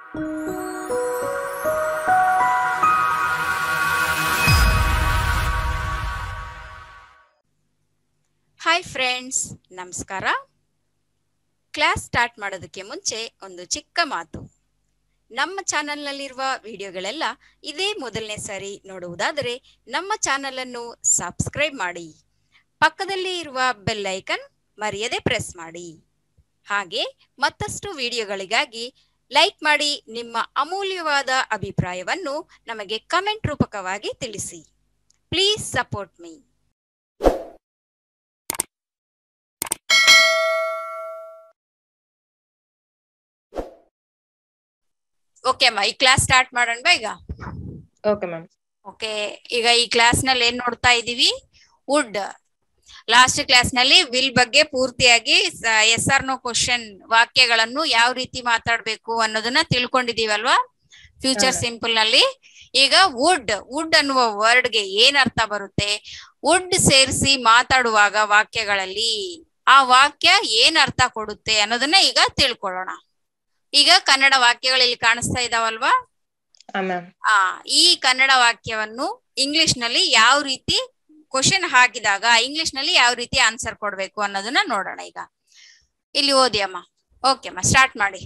Hi friends, ನಮಸ್ಕಾರ. Class start ಮಾಡೋದಕ್ಕೆ ಮುಂಚೆ ಒಂದು ಚಿಕ್ಕ ಮಾತು. ನಮ್ಮ ಚಾನೆಲ್ನಲ್ಲಿರುವ ವಿಡಿಯೋಗಳೆಲ್ಲ ಇದೇ ಮೊದಲನೇ ಸಾರಿ ನೋಡುವುದಾದರೆ ನಮ್ಮ ಚಾನೆಲ್ ಅನ್ನು ಸಬ್ಸ್ಕ್ರೈಬ್ ಮಾಡಿ, ಪಕ್ಕದಲ್ಲಿ ಇರುವ ಬೆಲ್ ಐಕನ್ ಮರೆಯದೆ ಪ್ರೆಸ್ ಮಾಡಿ. ಹಾಗೆ ಮತ್ತಷ್ಟು ವಿಡಿಯೋಗಳಿಗಾಗಿ ಲೈಕ್ ಮಾಡಿ. ನಿಮ್ಮ ಅಮೂಲ್ಯವಾದ ಅಭಿಪ್ರಾಯವನ್ನು ನಮಗೆ ಕಮೆಂಟ್ ರೂಪಕವಾಗಿ ತಿಳಿಸಿ. Please support me. ಓಕೆ ಅಮ್ಮ, ಈ ಕ್ಲಾಸ್ ಸ್ಟಾರ್ಟ್ ಮಾಡೋಣ ಈಗ. Okay ma'am. ಓಕೆ, ಈಗ ಈ ಕ್ಲಾಸ್ ನಲ್ಲಿ ಏನ್ ನೋಡ್ತಾ ಇದೀವಿ? ವುಡ್. ಲಾಸ್ಟ್ ಕ್ಲಾಸ್ ನಲ್ಲಿ ವಿಲ್ ಬಗ್ಗೆ ಪೂರ್ತಿಯಾಗಿ ಎಸ್ ಆರ್ ನೋ ಕ್ವಶನ್ ವಾಕ್ಯಗಳನ್ನು ಯಾವ ರೀತಿ ಮಾತಾಡ್ಬೇಕು ಅನ್ನೋದನ್ನ ತಿಳ್ಕೊಂಡಿದೀವಲ್ವಾ ಫ್ಯೂಚರ್ ಸಿಂಪಲ್ ನಲ್ಲಿ. ಈಗ ವುಡ್ ಅನ್ನುವ ವರ್ಡ್ ಗೆ ಏನ್ ಅರ್ಥ ಬರುತ್ತೆ, ವುಡ್ ಸೇರಿಸಿ ಮಾತಾಡುವಾಗ ವಾಕ್ಯಗಳಲ್ಲಿ ಆ ವಾಕ್ಯ ಏನ್ ಅರ್ಥ ಕೊಡುತ್ತೆ ಅನ್ನೋದನ್ನ ಈಗ ತಿಳ್ಕೊಳ್ಳೋಣ. ಈಗ ಕನ್ನಡ ವಾಕ್ಯಗಳು ಇಲ್ಲಿ ಕಾಣಿಸ್ತಾ ಇದಾವಲ್ವಾ? ಈ ಕನ್ನಡ ವಾಕ್ಯವನ್ನು ಇಂಗ್ಲಿಷ್ ನಲ್ಲಿ ಯಾವ ರೀತಿ ಕ್ವಶನ್ ಹಾಕಿದಾಗ ಇಂಗ್ಲಿಷ್ ನಲ್ಲಿ ಯಾವ ರೀತಿ ಆನ್ಸರ್ ಕೊಡ್ಬೇಕು ಅನ್ನೋದನ್ನ ನೋಡೋಣ. ಈಗ ಇಲ್ಲಿ ಓದಿ ಅಮ್ಮ. ಓಕೆ ಅಮ್ಮ, ಸ್ಟಾರ್ಟ್ ಮಾಡಿ.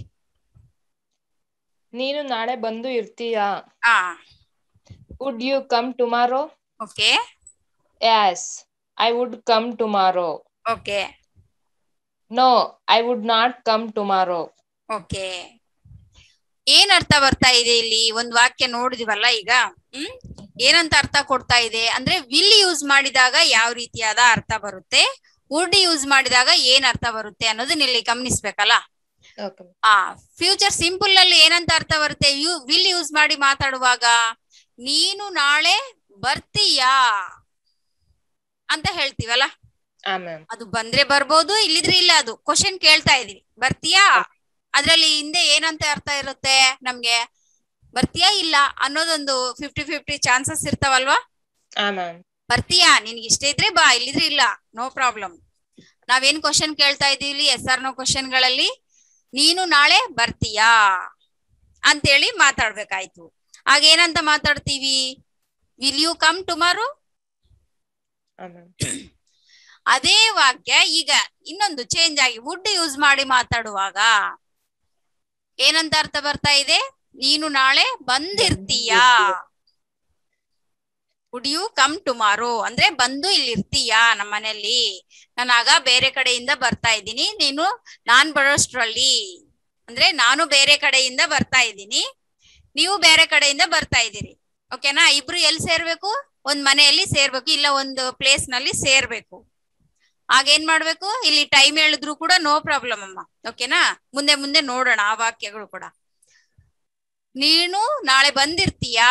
ನೀನು ನಾಳೆ ಬಂದು ಇರ್ತೀಯಾ? Would you come tomorrow? Okay. Yes, I would come tomorrow. Okay. No, I would not come tomorrow. Okay. ಏನ್ ಅರ್ಥ ಬರ್ತಾ ಇದೆ ಇಲ್ಲಿ? ಒಂದ್ ವಾಕ್ಯ ನೋಡಿದಿವಲ್ಲ ಈಗ. ಏನಂತ ಅರ್ಥ ಕೊಡ್ತಾ ಇದೆ ಅಂದ್ರೆ, ವಿಲ್ ಯೂಸ್ ಮಾಡಿದಾಗ ಯಾವ ರೀತಿಯಾದ ಅರ್ಥ ಬರುತ್ತೆ, ವುಡ್ ಯೂಸ್ ಮಾಡಿದಾಗ ಏನ್ ಅರ್ಥ ಬರುತ್ತೆ ಅನ್ನೋದನ್ನ ಇಲ್ಲಿ ಗಮನಿಸ್ಬೇಕಲ್ಲ. ಫ್ಯೂಚರ್ ಸಿಂಪಲ್ ನಲ್ಲಿ ಏನಂತ ಅರ್ಥ ಬರುತ್ತೆ? ವಿಲ್ ಯೂಸ್ ಮಾಡಿ ಮಾತಾಡುವಾಗ ನೀನು ನಾಳೆ ಬರ್ತೀಯಾ ಅಂತ ಹೇಳ್ತೀವಲ್ಲ. ಅದು ಬಂದ್ರೆ ಬರ್ಬೋದು, ಇಲ್ಲಿದ್ರೆ ಇಲ್ಲ. ಅದು ಕ್ವಶನ್ ಕೇಳ್ತಾ ಇದೀವಿ, ಬರ್ತೀಯಾ? ಅದ್ರಲ್ಲಿ ಹಿಂದೆ ಏನಂತ ಅರ್ಥ ಇರುತ್ತೆ ನಮ್ಗೆ? ಬರ್ತೀಯಾ ಇಲ್ಲ ಅನ್ನೋದೊಂದು 50-50 ಚಾನ್ಸಸ್ ಇರ್ತಾವಲ್ವಾ? ಬರ್ತೀಯಾ, ನಿನ್ಗೆ ಇಷ್ಟ ಇದ್ರೆ ಬಾ, ಇಲ್ಲಿದ್ರೆ ಇಲ್ಲ, ನೋ ಪ್ರಾಬ್ಲಮ್. ನಾವೇನ್ ಕ್ವಶನ್ ಕೇಳ್ತಾ ಇದೀವಿ ಎಸ್ ಆರ್ ನೋ ಕ್ವಶನ್ ಗಳಲ್ಲಿ? ನೀನು ನಾಳೆ ಬರ್ತೀಯಾ ಅಂತೇಳಿ ಮಾತಾಡ್ಬೇಕಾಯ್ತು. ಆಗ ಏನಂತ ಮಾತಾಡ್ತೀವಿ? Will you come tomorrow? ಅದೇ ವಾಕ್ಯ ಈಗ ಇನ್ನೊಂದು ಚೇಂಜ್ ಆಗಿ ವುಡ್ ಯೂಸ್ ಮಾಡಿ ಮಾತಾಡುವಾಗ ಏನಂತ ಅರ್ಥ ಬರ್ತಾ ಇದೆ? ನೀನು ನಾಳೆ ಬಂದಿರ್ತೀಯಾ. ವುಡ್ ಯು ಕಮ್ ಟುಮಾರೋ ಅಂದ್ರೆ ಬಂದು ಇಲ್ಲಿ ಇರ್ತೀಯಾ ನಮ್ಮ ಮನೆಯಲ್ಲಿ. ನಾನು ಆಗ ಬೇರೆ ಕಡೆಯಿಂದ ಬರ್ತಾ ಇದ್ದೀನಿ, ನಾನ್ ಬರೋಷ್ಟ್ರಲ್ಲಿ ಅಂದ್ರೆ ನಾನು ಬೇರೆ ಕಡೆಯಿಂದ ಬರ್ತಾ ಇದ್ದೀನಿ, ನೀವು ಬೇರೆ ಕಡೆಯಿಂದ ಬರ್ತಾ ಇದ್ದೀರಿ. ಓಕೆನಾ? ಇಬ್ರು ಎಲ್ಲಿ ಸೇರ್ಬೇಕು? ಒಂದ್ ಮನೆಯಲ್ಲಿ ಸೇರ್ಬೇಕು, ಇಲ್ಲ ಒಂದು ಪ್ಲೇಸ್ ನಲ್ಲಿ ಸೇರ್ಬೇಕು. ಆಗೇನ್ ಮಾಡ್ಬೇಕು? ಇಲ್ಲಿ ಟೈಮ್ ಹೇಳಿದ್ರು ಕೂಡ ನೋ ಪ್ರಾಬ್ಲಮ್ ಅಮ್ಮ. ಓಕೆನಾ? ಮುಂದೆ ಮುಂದೆ ನೋಡೋಣ ಆ ವಾಕ್ಯಗಳು ಕೂಡ. ನೀನು ನಾಳೆ ಬಂದಿರ್ತೀಯಾ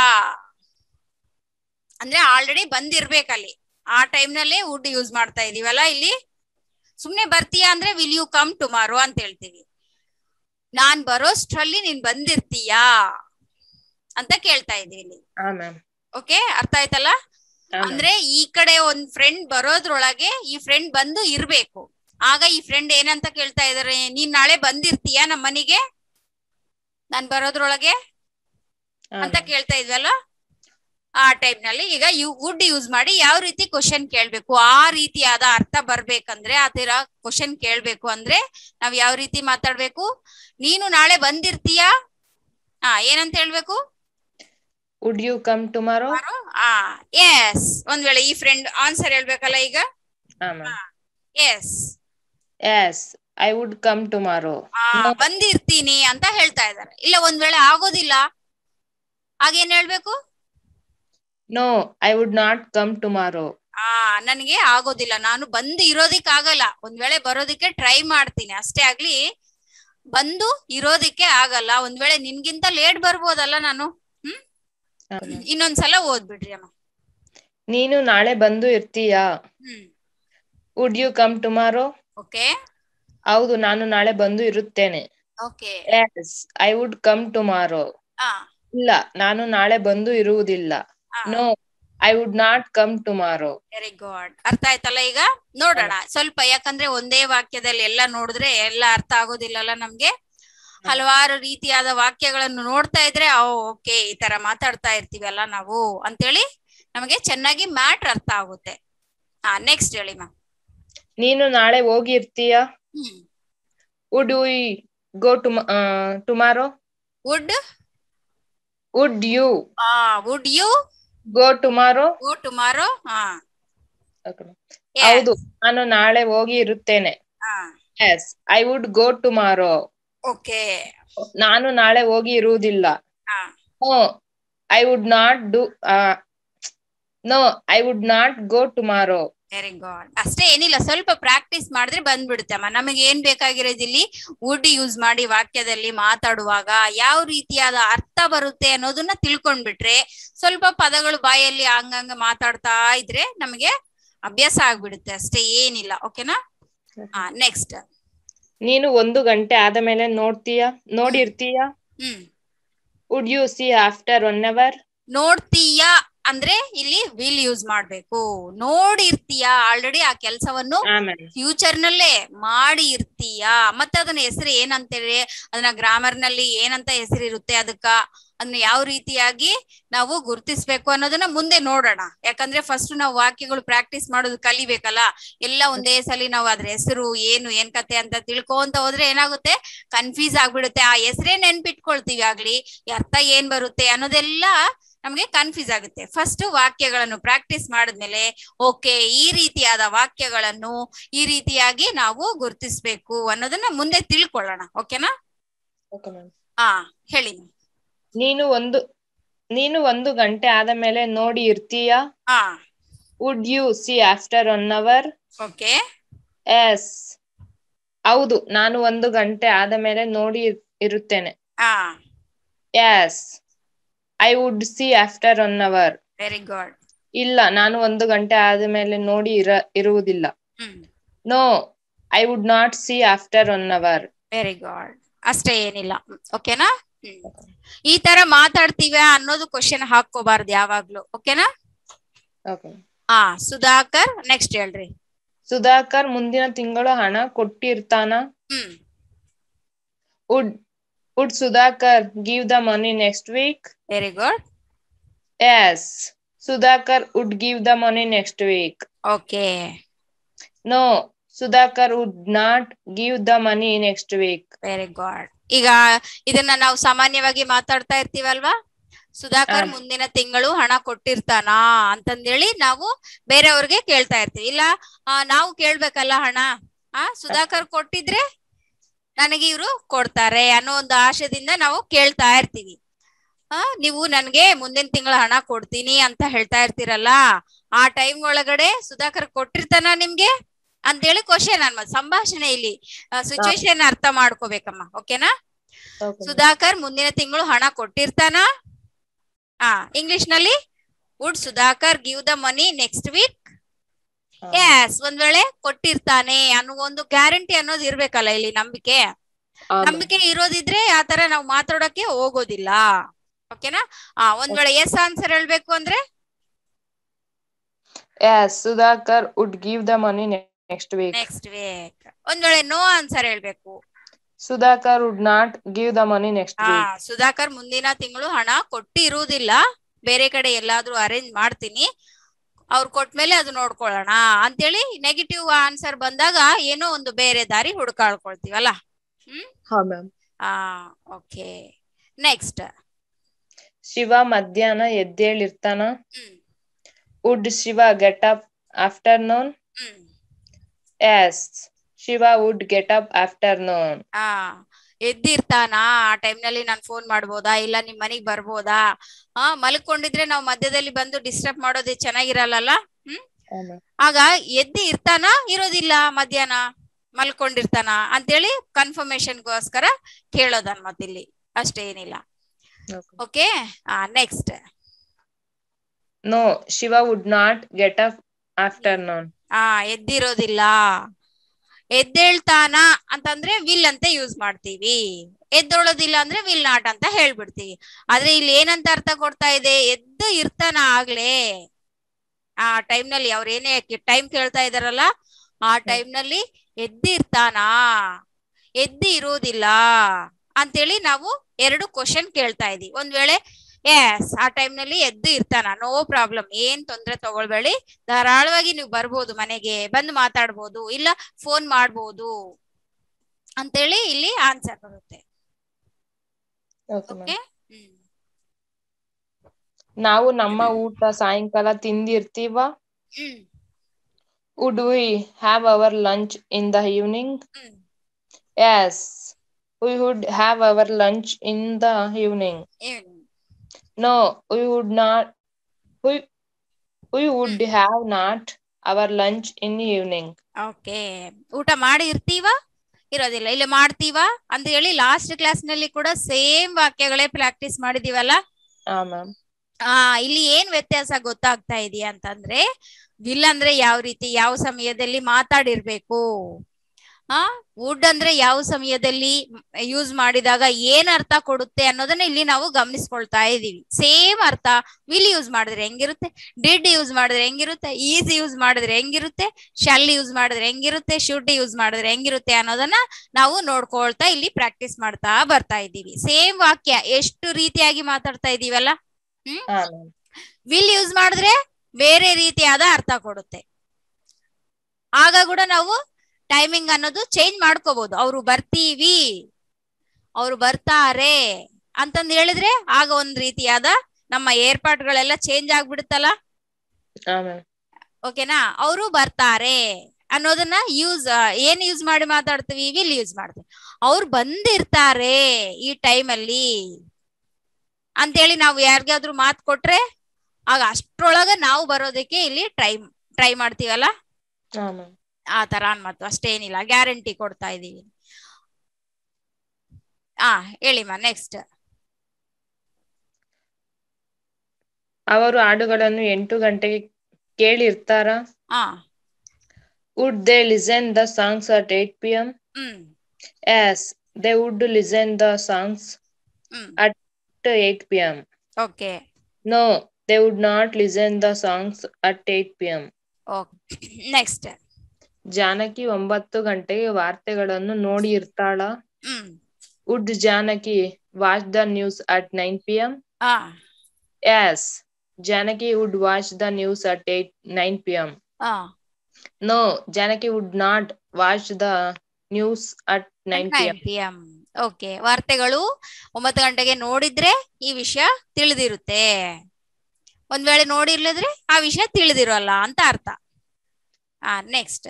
ಅಂದ್ರೆ ಆಲ್ರೆಡಿ ಬಂದಿರ್ಬೇಕಲ್ಲಿ. ಆ ಟೈಮ್ ನಲ್ಲೇ ವುಡ್ ಯೂಸ್ ಮಾಡ್ತಾ ಇದೀವಲ್ಲ ಇಲ್ಲಿ. ಸುಮ್ನೆ ಬರ್ತೀಯಾ ಅಂದ್ರೆ ವಿಲ್ ಯು ಕಮ್ ಟುಮಾರೋ ಅಂತ ಹೇಳ್ತೀವಿ. ನಾನ್ ಬರೋಷ್ಟ್ರಲ್ಲಿ ನೀನ್ ಬಂದಿರ್ತೀಯಾ ಅಂತ ಕೇಳ್ತಾ ಇದೀವಿ. ಓಕೆ, ಅರ್ಥ ಆಯ್ತಲ್ಲ? ಅಂದ್ರೆ ಈ ಕಡೆ ಒಂದ್ ಫ್ರೆಂಡ್ ಬರೋದ್ರೊಳಗೆ ಈ ಫ್ರೆಂಡ್ ಬಂದು ಇರ್ಬೇಕು. ಆಗ ಈ ಫ್ರೆಂಡ್ ಏನಂತ ಕೇಳ್ತಾ ಇದಾರೆ? ನೀನ್ ನಾಳೆ ಬಂದಿರ್ತೀಯಾ ನಮ್ಮ ಮನೆಗೆ ನಾನ್ ಬರೋದ್ರೊಳಗೆ ಅಂತ ಕೇಳ್ತಾ ಇದ್ವಲ್ಲ. ಆ ಟೈಪ್ ನಲ್ಲಿ ಈಗ ವುಡ್ ಯೂಸ್ ಮಾಡಿ ಯಾವ ರೀತಿ ಕ್ವಶನ್ ಕೇಳ್ಬೇಕು, ಆ ರೀತಿಯಾದ ಅರ್ಥ ಬರ್ಬೇಕಂದ್ರೆ, ಆ ತರ ಕ್ವಶನ್ ಕೇಳ್ಬೇಕು ಅಂದ್ರೆ ನಾವ್ ಯಾವ ರೀತಿ ಮಾತಾಡ್ಬೇಕು? ನೀನು ನಾಳೆ ಬಂದಿರ್ತೀಯಾ ಏನಂತ ಹೇಳ್ಬೇಕು? Would you come tomorrow? Yes. ಒಂದ್ ವೇಳೆ ಈ ಫ್ರೆಂಡ್ ಆನ್ಸರ್ ಹೇಳ್ಬೇಕಲ್ಲ ಈಗ. Yes, yes, I would come tomorrow. ಬಂದಿರ್ತೀನಿ ಅಂತ ಹೇಳ್ತಾ ಇದಾರೆ. ಇಲ್ಲ ಒಂದ್ ವೇಳೆ ಆಗೋದಿಲ್ಲ, ಆಗೇನ್ ಹೇಳ್ಬೇಕು? No, I would not come tomorrow. ನನಗೆ ಆಗೋದಿಲ್ಲ, ನಾನು ಬಂದು ಇರೋದಿಕ್ ಆಗಲ್ಲ. ಒಂದ್ ವೇಳೆ ಬರೋದಿಕ್ಕೆ ಟ್ರೈ ಮಾಡ್ತೀನಿ ಅಷ್ಟೇ ಆಗ್ಲಿ, ಬಂದು ಇರೋದಿಕ್ಕೆ ಆಗಲ್ಲ. ಒಂದ್ ವೇಳೆ ನಿನ್ಗಿಂತ ಲೇಟ್ ಬರ್ಬೋದಲ್ಲ ನಾನು. ಇನ್ನೊಂದ್ಸಲ ಓದ್ಬಿಡ್ರಿ ಅಮ್ಮ. ನೀನು ನಾಳೆ ಬಂದು ಇರ್ತೀಯಾ? Would you come tomorrow? Okay. ಹೌದು, ನಾನು ನಾಳೆ ಬಂದು ಇರುತ್ತೇನೆ. Okay. Yes, I would come tomorrow. ಇಲ್ಲ, ನಾನು ನಾಳೆ ಬಂದು ಇರುವುದಿಲ್ಲ. No, I would not come tomorrow. Very good. ಅರ್ಥ ಆಯ್ತಲ್ಲ? ಈಗ ನೋಡೋಣ ಸ್ವಲ್ಪ, ಯಾಕಂದ್ರೆ ಒಂದೇ ವಾಕ್ಯದಲ್ಲಿ ಎಲ್ಲ ನೋಡಿದ್ರೆ ಎಲ್ಲ ಅರ್ಥ ಆಗೋದಿಲ್ಲಲ್ಲ ನಮ್ಗೆ. ಹಲವಾರು ರೀತಿಯಾದ ವಾಕ್ಯಗಳನ್ನು ನೋಡ್ತಾ ಇದ್ರೆ ಓಕೆ ಈ ತರ ಮಾತಾಡ್ತಾ ಇರ್ತೀವಲ್ಲ ನಾವು ಅಂತೇಳಿ ನಮಗೆ ಚೆನ್ನಾಗಿ ಮ್ಯಾಟ್ರ್ ಅರ್ಥ ಆಗುತ್ತೆ. ನೆಕ್ಸ್ಟ್ ಹೇಳಿ ಮಾ. ನೀನು ನಾಳೆ ಹೋಗಿರ್ತೀಯ? Would we go tomorrow? Would you would you go tomorrow? ಹೌದು, ನಾನು ನಾಳೆ ಹೋಗಿ ಇರುತ್ತೇನೆ. Yes, I would go tomorrow. Okay. ನಾನು ನಾಳೆ ಹೋಗಿ ಇರುವುದಿಲ್ಲ. I would not do no, I would not go tomorrow. Very good. ಅಷ್ಟೇ, ಏನಿಲ್ಲ, ಸ್ವಲ್ಪ ಪ್ರಾಕ್ಟೀಸ್ ಮಾಡಿದ್ರೆ ಬಂದ್ಬಿಡುತ್ತಮ್ಮ. ನಮಗೆ ಏನ್ ಬೇಕಾಗಿರೋದು ಇಲ್ಲಿ ವುಡ್ ಯೂಸ್ ಮಾಡಿ ವಾಕ್ಯದಲ್ಲಿ ಮಾತಾಡುವಾಗ ಯಾವ ರೀತಿಯಾದ ಅರ್ಥ ಬರುತ್ತೆ ಅನ್ನೋದನ್ನ ತಿಳ್ಕೊಂಡ್ಬಿಟ್ರೆ ಸ್ವಲ್ಪ ಪದಗಳು ಬಾಯಲ್ಲಿ ಹಂಗಂಗ ಮಾತಾಡ್ತಾ ಇದ್ರೆ ನಮಗೆ ಅಭ್ಯಾಸ ಆಗ್ಬಿಡುತ್ತೆ. ಅಷ್ಟೇ, ಏನಿಲ್ಲ. ಓಕೆನಾ? ನೆಕ್ಸ್ಟ್. ನೀನು 1 ಗಂಟೆ ಆದ ಮೇಲೆ ನೋಡಿರ್ತೀಯ? Would you see after 1 hour? ನೋಡ್ತೀಯಾ ಅಂದ್ರೆ ಇಲ್ಲಿ ವಿಲ್ ಯೂಸ್ ಮಾಡ್ಬೇಕು. ನೋಡಿರ್ತೀಯಾ, ಆಲ್ರೆಡಿ ಆ ಕೆಲಸವನ್ನು ಫ್ಯೂಚರ್ ನಲ್ಲೇ ಮಾಡಿ ಇರ್ತೀಯಾ. ಮತ್ತೆ ಅದನ್ನ ಹೆಸರು ಏನಂತೇಳಿ, ಅದನ್ನ ಗ್ರಾಮರ್ ನಲ್ಲಿ ಏನಂತ ಹೆಸರಿರುತ್ತೆ, ಅದನ್ನ ಯಾವ ರೀತಿಯಾಗಿ ನಾವು ಗುರುತಿಸ್ಬೇಕು ಅನ್ನೋದನ್ನ ಮುಂದೆ ನೋಡೋಣ. ಯಾಕಂದ್ರೆ ಫಸ್ಟ್ ನಾವು ವಾಕ್ಯಗಳು ಪ್ರಾಕ್ಟೀಸ್ ಮಾಡೋದು ಕಲಿಬೇಕಲ್ಲ. ಎಲ್ಲ ಒಂದೇ ಸಲ ನಾವು ಅದ್ರ ಹೆಸರು ಏನ್ ಕತೆ ಅಂತ ತಿಳ್ಕೊಂತ ಹೋದ್ರೆ ಏನಾಗುತ್ತೆ, ಕನ್ಫ್ಯೂಸ್ ಆಗ್ಬಿಡುತ್ತೆ. ಆ ಹೆಸರೇ ನೆನ್ಪಿಟ್ಕೊಳ್ತೀವಿ ಆಗ್ಲಿ, ಅರ್ಥ ಏನ್ ಬರುತ್ತೆ ಅನ್ನೋದೆಲ್ಲ ನಮ್ಗೆ ಕನ್ಫ್ಯೂಸ್ ಆಗುತ್ತೆ. ಫಸ್ಟ್ ವಾಕ್ಯಗಳನ್ನು ಪ್ರಾಕ್ಟೀಸ್ ಮಾಡಿದ್ಮೇಲೆ ಓಕೆ ಈ ರೀತಿಯಾದ ವಾಕ್ಯಗಳನ್ನು ಈ ರೀತಿಯಾಗಿ ನಾವು ಗುರುತಿಸ್ಬೇಕು ಅನ್ನೋದನ್ನ ಮುಂದೆ ತಿಳ್ಕೊಳ್ಳೋಣ. ಓಕೆನಾ? ಹೇಳಿ. ನೀನು 1 ಗಂಟೆ ಆದ ಮೇಲೆ ನೋಡಿ ಇರ್ತೀಯಾ? Would you see after 1 hour? Okay. Yes, ಹೌದು, ನಾನು 1 ಗಂಟೆ ಆದ ಮೇಲೆ ನೋಡಿ ಇರುತ್ತೇನೆ. Yes, I would see after 1 hour. Very good. ಇಲ್ಲ, ನಾನು 1 ಗಂಟೆ ಆದ ಮೇಲೆ ನೋಡಿ ಇರುವುದಿಲ್ಲ. No, I would not see after 1 hour. Very good. ಅಷ್ಟೇ, ಏನಿಲ್ಲ. ಓಕೆನಾ? ಈ ತರ ಮಾತಾಡ್ತೀವ ಅನ್ನೋದು ಕ್ವಶನ್ ಹಾಕೋಬಾರ್ದು ಯಾವಾಗ್ಲೂ. ಓಕೆನಾ? ಸುಧಾಕರ್, ನೆಕ್ಸ್ಟ್ ಹೇಳ್ರಿ. ಸುಧಾಕರ್ ಮುಂದಿನ ತಿಂಗಳು ಹಣ ಕೊಟ್ಟಿರ್ತಾನ? Would Sudhakar give the money next week? Very good. Yes, Sudhakar would give the money next week. Okay. No, Sudhakar would not give the money next week. Very good. ಈಗ ಇದನ್ನ ನಾವು ಸಾಮಾನ್ಯವಾಗಿ ಮಾತಾಡ್ತಾ ಇರ್ತೀವಲ್ವಾ, ಸುಧಾಕರ್ ಮುಂದಿನ ತಿಂಗಳು ಹಣ ಕೊಟ್ಟಿರ್ತಾನಾ ಅಂತಂದೇಳಿ ನಾವು ಬೇರೆಯವ್ರಿಗೆ ಕೇಳ್ತಾ ಇರ್ತೀವಿ. ಇಲ್ಲ ನಾವು ಕೇಳ್ಬೇಕಲ್ಲ ಹಣ, ಸುಧಾಕರ್ ಕೊಟ್ಟಿದ್ರೆ ನನಗೆ ಇವ್ರು ಕೊಡ್ತಾರೆ ಅನ್ನೋ ಒಂದು ಆಶಯದಿಂದ ನಾವು ಕೇಳ್ತಾ ಇರ್ತೀವಿ. ನೀವು ನನ್ಗೆ ಮುಂದಿನ ತಿಂಗಳ ಹಣ ಕೊಡ್ತೀನಿ ಅಂತ ಹೇಳ್ತಾ ಇರ್ತೀರಲ್ಲ, ಆ ಟೈಮ್ ಒಳಗಡೆ ಸುಧಾಕರ್ ಕೊಟ್ಟಿರ್ತಾನ ನಿಮ್ಗೆ ಅಂತೇಳಿ ಕ್ವಶನ್ ಅನ್ಬೋದು. ಸಂಭಾಷಣೆ ಇಲ್ಲಿ ಸಿಚುವೇಶನ್ ಅರ್ಥ ಮಾಡ್ಕೋಬೇಕಮ್ಮ. ಓಕೆನಾ? ಸುಧಾಕರ್ ಮುಂದಿನ ತಿಂಗಳು ಹಣ ಕೊಟ್ಟಿರ್ತಾನ? ಇಂಗ್ಲಿಷ್ ನಲ್ಲಿ would Sudhakar give the money next week? Yes, ಒಂದ್ ವೇಳೆ ಕೊಟ್ಟಿರ್ತಾನೆ ಅನ್ನೋ ಒಂದು ಗ್ಯಾರಂಟಿ ಅನ್ನೋದು ಇರ್ಬೇಕಲ್ಲ ಇಲ್ಲಿ. ನಂಬಿಕೆ ಇರೋದಿದ್ರೆ ಆತರ ನಾವು ಮಾತಾಡೋಕೆ ಹೋಗೋದಿಲ್ಲ. ಓಕೆನಾ? ಒಂದ್ ವೇಳೆ ಎಸ್ ಆನ್ಸರ್ ಹೇಳ್ಬೇಕು ಅಂದ್ರೆ Sudhakar would give the money next week. ಒಂದ್ ವೇಳೆ ನೋ ಆನ್ಸರ್ ಹೇಳ್ಬೇಕು, Sudhakar would not give the money next week. Sudhakar ಮುಂದಿನ ತಿಂಗಳು ಹಣ ಕೊಟ್ಟಿರುವುದಿಲ್ಲ, ಬೇರೆ ಕಡೆ ಎಲ್ಲಾದ್ರೂ ಅರೇಂಜ್ ಮಾಡ್ತೀನಿ, ಅವ್ರು ಕೊಟ್ಮೇಲೆ ಅದು ನೋಡ್ಕೊಳ್ಳೋಣ ಅಂತೇಳಿ ನೆಗೆಟಿವ್ ಆನ್ಸರ್ ಬಂದಾಗ ಏನೋ ಒಂದು ಬೇರೆ ದಾರಿ ಹುಡುಕಾಡ್ಕೊಳ್ತೀವಲ್ಲ. ಓಕೆ. ನೆಕ್ಸ್ಟ್. ಶಿವ ಮಧ್ಯಾಹ್ನ ಎದ್ದೇಳಿರ್ತಾನ? Would Shiva get up afternoon? Yes, Shiva would get up afternoon. ಎದ್ದಿರ್ತಾನ, ಆ ಟೈಮ್ ನಲ್ಲಿ ನಾನ್ ಫೋನ್ ಮಾಡ್ಬೋದಾ, ಇಲ್ಲ ನಿಮ್ ಮನೆಗ್ ಬರ್ಬೋದಾ? ಮಲ್ಕೊಂಡಿದ್ರೆ ನಾವು ಮಧ್ಯದಲ್ಲಿ ಬಂದು ಡಿಸ್ಟರ್ಬ್ ಮಾಡೋದೇ ಚೆನ್ನಾಗಿರಲ್ಲ. ಆಗ ಎದ್ದಿ ಇರ್ತಾನ, ಇರೋದಿಲ್ಲ, ಮಧ್ಯಾಹ್ನ ಮಲ್ಕೊಂಡಿರ್ತಾನ ಅಂತೇಳಿ ಕನ್ಫರ್ಮೇಶನ್ಗೋಸ್ಕರ ಕೇಳೋದನ್ ಮತ್ತಿಲ್ಲಿ. ಅಷ್ಟೇ, ಏನಿಲ್ಲ. Okay. Next. No, Shiva would not get up afternoon. ಎದ್ದಿರೋದಿಲ್ಲ. ಎದ್ದೇಳ್ತಾನ ಅಂತಂದ್ರೆ ವಿಲ್ ಅಂತ ಯೂಸ್ ಮಾಡ್ತೀವಿ, ಎದ್ದೊಳೋದಿಲ್ಲ ಅಂದ್ರೆ ವಿಲ್ ನಾಟ್ ಅಂತ ಹೇಳ್ಬಿಡ್ತೀವಿ. ಆದ್ರೆ ಇಲ್ಲಿ ಏನಂತ ಅರ್ಥ ಕೊಡ್ತಾ ಇದೆ? ಎದ್ದು ಇರ್ತಾನ ಆಗ್ಲೇ, ಆ ಟೈಮ್ ನಲ್ಲಿ ಅವ್ರ ಏನೇ ಟೈಮ್ ಕೇಳ್ತಾ ಇದಾರಲ್ಲ, ಆ ಟೈಮ್ ನಲ್ಲಿ ಎದ್ದಿರ್ತಾನ, ಎದ್ದಿ ಇರೋದಿಲ್ಲ ಅಂತೇಳಿ ನಾವು 2 ಕ್ವಶನ್ ಕೇಳ್ತಾ ಇದೀವಿ. ಒಂದ್ ವೇಳೆ ಎಸ್ ಆ ಟೈಮ್ ನಲ್ಲಿ ಎದ್ದು ಇರ್ತಾನ, ನೋ ಪ್ರಾಬ್ಲಮ್, ಏನ್ ತೊಂದ್ರೆ ತಗೊಳ್ಬೇಡಿ, ಧಾರಾಳವಾಗಿ ನೀವು ಬರ್ಬೋದು, ಮನೆಗೆ ಬಂದು ಮಾತಾಡ್ಬೋದು, ಇಲ್ಲ ಫೋನ್ ಮಾಡ್ಬೋದು ಅಂತೇಳಿ ಇಲ್ಲಿ ಆನ್ಸರ್ ಬರುತ್ತೆ. ಓಕೆ. ನಾವು ನಮ್ಮ ಊಟ ಸಾಯಂಕಾಲ ತಿಂದಿರ್ತೀವ. Would we have our lunch in the evening? Yes, we would have our lunch in the evening. No, we would not. We would have not our lunch in evening. Okay. ಊಟ ಮಾಡಿ ಇರ್ತೀವ, ಇರೋದಿಲ್ಲ, ಇಲ್ಲಿ ಮಾಡ್ತೀವ ಅಂತ ಹೇಳಿ ಲಾಸ್ಟ್ ಕ್ಲಾಸ್ ನಲ್ಲಿ ಕೂಡ same ವಾಕ್ಯಗಳೇ practice ಮಾಡಿದೀವಲ್ಲ. ಇಲ್ಲಿ ಏನ್ ವ್ಯತ್ಯಾಸ ಗೊತ್ತಾಗ್ತಾ ಇದೆಯಾ ಅಂತಂದ್ರೆ, ವಿಲ್ ಅಂದ್ರೆ ಯಾವ ರೀತಿ ಯಾವ ಸಮಯದಲ್ಲಿ ಮಾತಾಡಿರ್ಬೇಕು, ವುಡ್ ಅಂದ್ರೆ ಯಾವ ಸಮಯದಲ್ಲಿ ಯೂಸ್ ಮಾಡಿದಾಗ ಏನ್ ಅರ್ಥ ಕೊಡುತ್ತೆ ಅನ್ನೋದನ್ನ ಇಲ್ಲಿ ನಾವು ಗಮನಿಸ್ಕೊಳ್ತಾ ಇದೀವಿ. ಸೇಮ್ ಅರ್ಥ ವಿಲ್ ಯೂಸ್ ಮಾಡಿದ್ರೆ ಹೆಂಗಿರುತ್ತೆ, ಡಿಡ್ ಯೂಸ್ ಮಾಡಿದ್ರೆ ಹೆಂಗಿರುತ್ತೆ, ಈಸ್ ಯೂಸ್ ಮಾಡಿದ್ರೆ ಹೆಂಗಿರುತ್ತೆ, ಶಾಲ್ ಯೂಸ್ ಮಾಡಿದ್ರೆ ಹೆಂಗಿರುತ್ತೆ, ಶುಡ್ ಯೂಸ್ ಮಾಡಿದ್ರೆ ಹೆಂಗಿರುತ್ತೆ ಅನ್ನೋದನ್ನ ನಾವು ನೋಡ್ಕೊಳ್ತಾ ಇಲ್ಲಿ ಪ್ರಾಕ್ಟೀಸ್ ಮಾಡ್ತಾ ಬರ್ತಾ ಇದ್ದೀವಿ. ಸೇಮ್ ವಾಕ್ಯ ಎಷ್ಟು ರೀತಿಯಾಗಿ ಮಾತಾಡ್ತಾ ಇದೀವಲ್ಲ. ವಿಲ್ ಯೂಸ್ ಮಾಡಿದ್ರೆ ಬೇರೆ ರೀತಿಯಾದ ಅರ್ಥ ಕೊಡುತ್ತೆ. ಆಗ ಕೂಡ ನಾವು ಟೈಮಿಂಗ್ ಅನ್ನೋದು ಚೇಂಜ್ ಮಾಡ್ಕೋಬಹುದು. ಅವ್ರು ಬರ್ತೀವಿ, ಅವ್ರು ಬರ್ತಾರೆ ಅಂತಂದ್ ಹೇಳಿದ್ರೆ ಆಗ ಒಂದ್ ರೀತಿಯಾದ ನಮ್ಮ ಏರ್ಪಾಟ್ಗಳೆಲ್ಲ ಚೇಂಜ್ ಆಗ್ಬಿಡುತ್ತಲ್ಲ. ಓಕೆನಾ. ಅವರು ಬರ್ತಾರೆ ಅನ್ನೋದನ್ನ ಏನ್ ಯೂಸ್ ಮಾಡಿ ಮಾತಾಡ್ತೀವಿ, ವಿಲ್ ಯೂಸ್ ಮಾಡ್ತೀವಿ. ಅವ್ರು ಬಂದಿರ್ತಾರೆ ಈ ಟೈಮಲ್ಲಿ ಅಂತೇಳಿ ನಾವು ಯಾರಿಗಾದ್ರೂ ಮಾತು ಕೊಟ್ರೆ ಆಗ ಅಷ್ಟ್ರೊಳಗ ನಾವು ಬರೋದಕ್ಕೆ ಇಲ್ಲಿ ಟ್ರೈ ಮಾಡ್ತೀವಲ್ಲ, ಆ ತರ ಅನ್ಮತ್ತು. ಅಷ್ಟೇನಿಲ್ಲ, ಗ್ಯಾರಂಟಿ ಕೊಡ್ತಾ ಇದೀವಿ. ಹೇಳಿಮ್ಮ ನೆಕ್ಸ್ಟ್. ಅವರು ಹಾಡುಗಳನ್ನು 8 ಗಂಟೆಗೆ ಕೇಳಿರ್ತಾರ. Would they listen the songs at 8 p.m? Yes, they would listen the songs at 8 p.m. Okay. No, they would not listen the songs at 8 p.m. Okay. Next. Janaki 9 ಗಂಟೆಗೆ ವಾರ್ತೆಗಳನ್ನು ನೋಡಿ ಇರ್ತಾಳ. Would Janaki watch the news at 9 p.m? Yes, Janaki would watch the news at 9 p.m. No, Janaki would not watch the news at 9 p.m. Okay. ವಾರ್ತೆಗಳು 9 ಗಂಟೆಗೆ ನೋಡಿದ್ರೆ ಈ ವಿಷಯ ತಿಳಿದಿರುತ್ತೆ, ಒಂದ್ ವೇಳೆ ನೋಡಿರ್ಲಿದ್ರೆ ಆ ವಿಷಯ ತಿಳಿದಿರೋಲ್ಲ ಅಂತ ಅರ್ಥ. ನೆಕ್ಸ್ಟ್.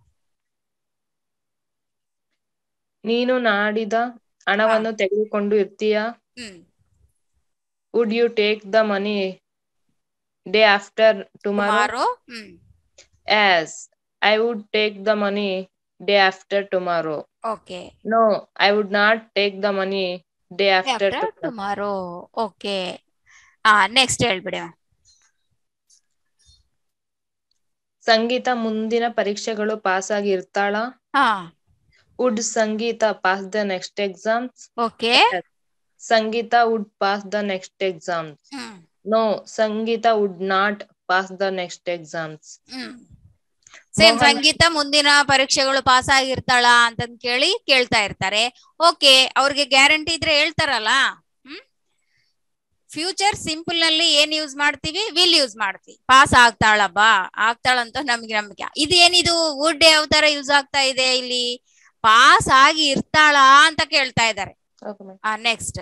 ನೀನು ನಾಡಿದ ಹಣವನ್ನು ತೆಗೆದುಕೊಂಡು ಇರ್ತೀಯಾ? Would you take the money day after tomorrow? Yes, I would take the money day after tomorrow. Okay. No, I would not take the money day after tomorrow. Okay. Next ಹೇಳ್ಬಿಡಿ. ಸಂಗೀತ ಮುಂದಿನ ಪರೀಕ್ಷೆಗಳು pass ಆಗಿ ಇರ್ತಾಳ. Would Sangeeta pass the next exams? Okay. Yes, Sangeeta would pass the next exams. No, Sangeeta would not pass the next exams. Same Sangeetha ಮುಂದಿನ ಪರೀಕ್ಷೆಗಳು pass ಆಗಿರ್ತಾಳ ಅಂತಂದ್ ಕೇಳ್ತಾ ಇರ್ತಾರೆ. ಓಕೆ, ಅವ್ರಿಗೆ ಗ್ಯಾರಂಟಿ ಇದ್ರೆ ಹೇಳ್ತಾರಲ್ಲ. ಫ್ಯೂಚರ್ ಸಿಂಪಲ್ ನಲ್ಲಿ ಏನ್ ಯೂಸ್ ಮಾಡ್ತೀವಿ, ವಿಲ್ ಯೂಸ್ ಮಾಡ್ತೀವಿ. ಪಾಸ್ ಆಗ್ತಾಳಂತ ನಮ್ಗೆ ನಂಬಿಕೆ. ಇದೇನಿದು ವುಡ್ ಯಾವ ತರ ಯೂಸ್ ಆಗ್ತಾ ಇದೆ ಇಲ್ಲಿ, ಪಾಸ್ ಆಗಿ ಇರ್ತಾಳ ಅಂತ ಕೇಳ್ತಾ ಇದ್ದಾರೆ. ನೆಕ್ಸ್ಟ್.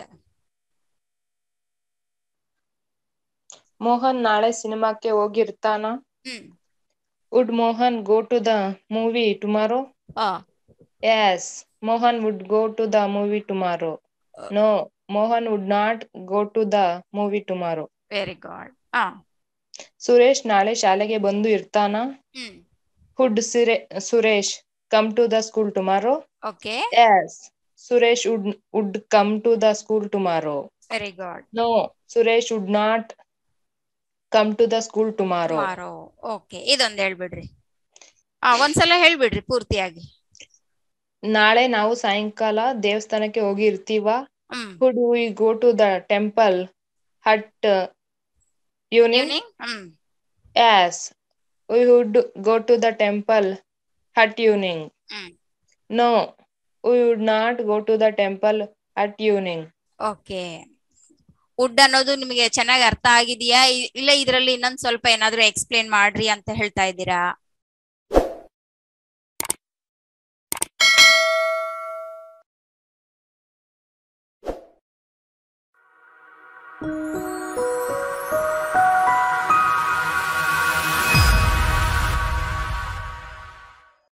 ಮೋಹನ್ ನಾಳೆ ಸಿನಿಮಾಕ್ಕೆ ಹೋಗಿರ್ತಾನ. Would Mohan go to the movie tomorrow? Yes, Mohan would go to the movie tomorrow. No, Mohan would not go to the movie tomorrow. Very good. Suresh ನಾಳೆ ಶಾಲೆಗೆ ಬಂದು ಇರ್ತಾನ. Would Suresh come to the school tomorrow? Okay. Yes, Suresh would come to the school tomorrow. Very good. No, Suresh would not come to the school tomorrow. Okay, ಇದೊಂದು ಹೇಳ್ಬಿಡ್ರಿ. ಒಂದ್ಸಲ ಹೇಳ್ಬಿಡ್ರಿ ಪೂರ್ತಿಯಾಗಿ. ನಾಳೆ ನಾವು ಸಾಯಂಕಾಲ ದೇವಸ್ಥಾನಕ್ಕೆ ಹೋಗಿ ಇರ್ತೀವ. Would we go to the temple at evening? Yes, we would go to the temple at evening. No, we would not go to the temple at evening. Okay. Would ಅನ್ನೋದು ನಿಮಗೆ ಚೆನ್ನಾಗಿ ಅರ್ಥ ಆಗಿದೆಯಾ, ಇಲ್ಲ ಇದರಲ್ಲಿ ಇನ್ನೊಂದ್ ಸ್ವಲ್ಪ ಏನಾದ್ರೂ ಎಕ್ಸ್ಪ್ಲೇನ್ ಮಾಡ್ರಿ ಅಂತ ಹೇಳ್ತಾ ಇದ್ದೀರಾ?